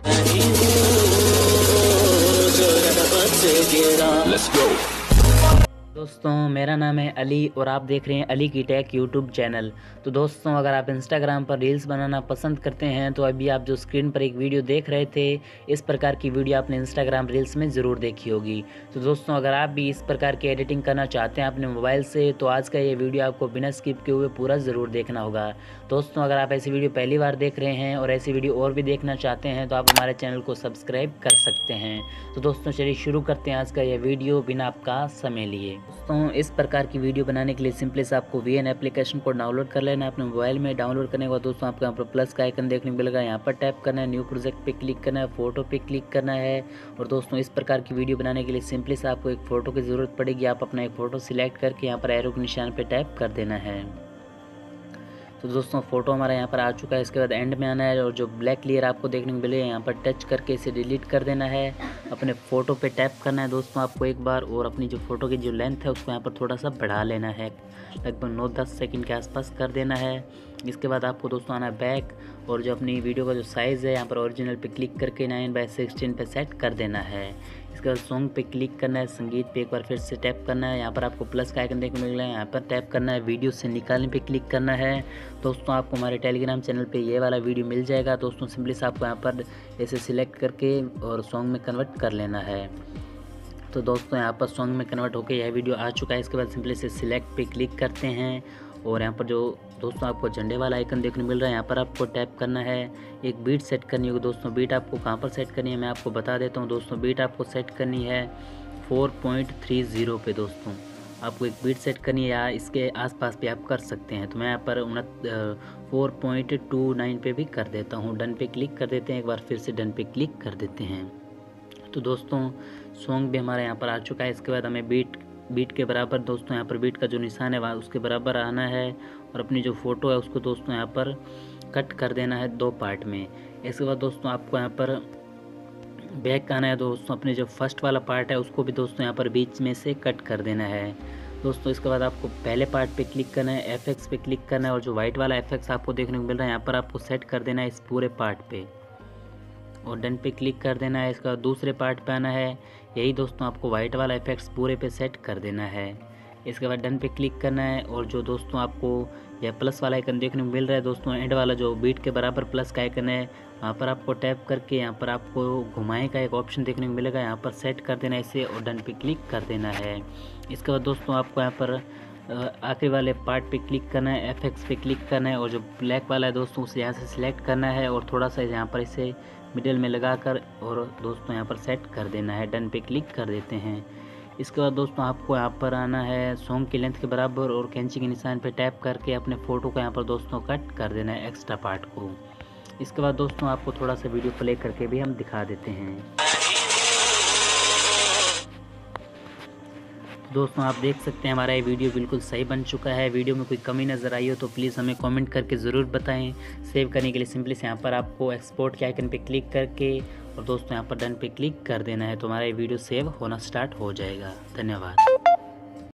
Let's go. दोस्तों मेरा नाम है अली और आप देख रहे हैं अली की टेक यूट्यूब चैनल। तो दोस्तों अगर आप इंस्टाग्राम पर रील्स बनाना पसंद करते हैं तो अभी आप जो स्क्रीन पर एक वीडियो देख रहे थे, इस प्रकार की वीडियो आपने इंस्टाग्राम रील्स में ज़रूर देखी होगी। तो दोस्तों अगर आप भी इस प्रकार की एडिटिंग करना चाहते हैं अपने मोबाइल से तो आज का ये वीडियो आपको बिना स्किप किए हुए पूरा ज़रूर देखना होगा। दोस्तों अगर आप ऐसी वीडियो पहली बार देख रहे हैं और ऐसी वीडियो और भी देखना चाहते हैं तो आप हमारे चैनल को सब्सक्राइब कर सकते हैं। तो दोस्तों चलिए शुरू करते हैं आज का यह वीडियो बिना आपका समय लिए। दोस्तों इस प्रकार की वीडियो बनाने के लिए सिंपली से आपको वीएन एप्लीकेशन को डाउनलोड कर लेना है अपने मोबाइल में। डाउनलोड करने के बाद दोस्तों आपको यहाँ पर प्लस का आइकन देखने को मिलेगा, यहाँ पर टैप करना है, न्यू प्रोजेक्ट पे क्लिक करना है, फोटो पे क्लिक करना है। और दोस्तों इस प्रकार की वीडियो बनाने के लिए सिंपली से आपको एक फ़ोटो की ज़रूरत पड़ेगी। आप अपना एक फ़ोटो सिलेक्ट करके यहाँ पर एरो के निशान पर टैप कर देना है। तो दोस्तों फ़ोटो हमारा यहाँ पर आ चुका है। इसके बाद एंड में आना है और जो ब्लैक लेयर आपको देखने को मिले यहाँ पर टच करके इसे डिलीट कर देना है। अपने फ़ोटो पे टैप करना है दोस्तों आपको एक बार और अपनी जो फ़ोटो की जो लेंथ है उसको यहाँ पर थोड़ा सा बढ़ा लेना है, लगभग 9-10 सेकंड के आसपास कर देना है। इसके बाद आपको दोस्तों आना है बैक और जो अपनी वीडियो का जो साइज़ है यहाँ पर ओरिजिनल पे क्लिक करके 9:16 पे सेट कर देना है। इसके बाद सॉन्ग पे क्लिक करना है, संगीत पे एक बार फिर से टैप करना है, यहाँ पर आपको प्लस का आइकन देखने को मिल रहा है, यहाँ पर टैप करना है, वीडियो से निकालने पे क्लिक करना है। दोस्तों आपको हमारे टेलीग्राम चैनल पे ये वाला वीडियो मिल जाएगा। दोस्तों सिंपली से आपको यहाँ पर ऐसे सिलेक्ट करके और सॉन्ग में कन्वर्ट कर लेना है। तो दोस्तों यहाँ पर सॉन्ग में कन्वर्ट होकर यह वीडियो आ चुका है। इसके बाद सिंपली से सिलेक्ट पे क्लिक करते हैं और यहाँ पर जो दोस्तों आपको झंडे वाला आइकन देखने मिल रहा है यहाँ पर आपको टैप करना है। एक बीट सेट करनी होगी दोस्तों। बीट आपको कहाँ पर सेट करनी है मैं आपको बता देता हूँ दोस्तों। बीट आपको सेट करनी है 4.30 पे दोस्तों। आपको एक बीट सेट करनी है या इसके आसपास भी आप कर सकते हैं। तो मैं यहाँ पर 4.29 पे भी कर देता हूँ। डन पे क्लिक कर देते हैं, एक बार फिर से डन पे क्लिक कर देते हैं। तो दोस्तों सॉन्ग भी हमारा यहाँ पर आ चुका है। इसके बाद हमें बीट के बराबर दोस्तों यहाँ पर बीट का जो निशान है वहाँ उसके बराबर आना है और अपनी जो फ़ोटो है उसको दोस्तों यहाँ पर कट कर देना है 2 पार्ट में। इसके बाद दोस्तों आपको यहाँ पर बैक आना है दोस्तों। अपने जो फर्स्ट वाला पार्ट है उसको भी दोस्तों यहाँ पर बीच में से कट कर देना है दोस्तों। इसके बाद आपको पहले पार्ट पे क्लिक करना है, एफएक्स पे क्लिक करना है और जो वाइट वाला एफएक्स आपको देखने को मिल रहा है यहाँ पर आपको सेट कर देना है इस पूरे पार्ट पे और डन पे क्लिक कर देना है। इसका दूसरे पार्ट पे आना है, यही दोस्तों आपको वाइट वाला इफेक्ट्स पूरे पे सेट कर देना है। इसके बाद डन पे क्लिक करना है और जो दोस्तों आपको यह प्लस वाला आइकन देखने को मिल रहा है दोस्तों, एंड वाला जो बीट के बराबर प्लस का आइकन है वहाँ पर आपको टैप करके यहाँ पर आपको घुमाएं का एक ऑप्शन देखने को मिलेगा, यहाँ पर सेट कर देना है इसे और डन पे क्लिक कर देना है। इसके बाद दोस्तों आपको यहाँ पर आखिरी वाले पार्ट पे क्लिक करना है, एफएक्स पे क्लिक करना है और जो ब्लैक वाला है दोस्तों उसे यहाँ से सिलेक्ट करना है और थोड़ा सा यहाँ पर इसे मिडिल में लगाकर और दोस्तों यहाँ पर सेट कर देना है। डन पे क्लिक कर देते हैं। इसके बाद दोस्तों आपको यहाँ पर आना है सॉन्ग की लेंथ के बराबर और कैंची के निशान पे टैप करके अपने फ़ोटो को यहाँ पर दोस्तों कट कर देना है एक्स्ट्रा पार्ट को। इसके बाद दोस्तों आपको थोड़ा सा वीडियो प्ले करके भी हम दिखा देते हैं। दोस्तों आप देख सकते हैं हमारा ये वीडियो बिल्कुल सही बन चुका है। वीडियो में कोई कमी नज़र आई हो तो प्लीज़ हमें कमेंट करके ज़रूर बताएं। सेव करने के लिए सिंपली से यहाँ पर आपको एक्सपोर्ट के आइकन पे क्लिक करके और दोस्तों यहाँ पर डन पे क्लिक कर देना है तो हमारा ये वीडियो सेव होना स्टार्ट हो जाएगा। धन्यवाद।